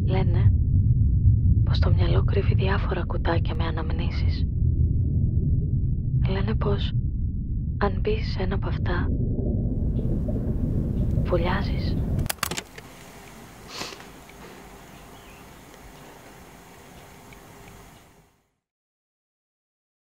Λένε πως το μυαλό κρύβει διάφορα κουτάκια με αναμνήσεις. Λένε πως αν μπεις σε ένα από αυτά, βουλιάζεις.